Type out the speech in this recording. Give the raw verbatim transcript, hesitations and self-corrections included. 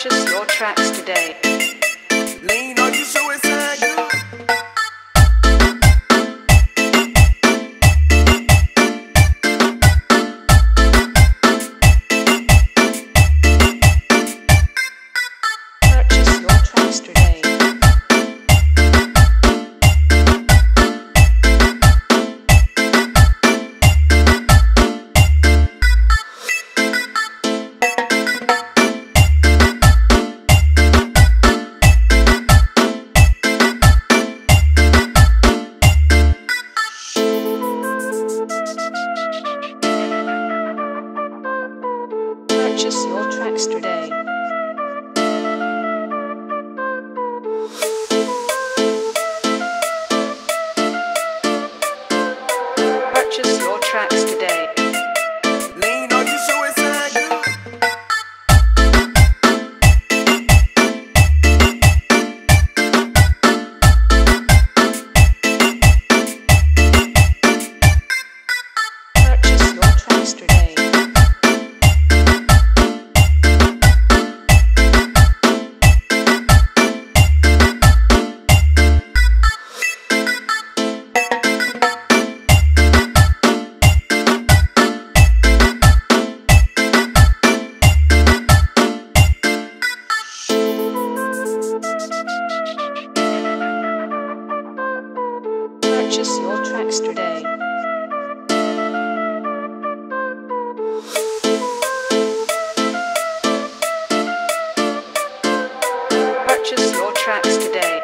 Purchase your tracks today. Lean on you, so it's all good. Purchase your tracks today. Purchase your tracks today. Purchase your tracks today. Lean on you, so it's all good. Purchase your tracks today. Purchase your tracks today. Purchase your tracks today.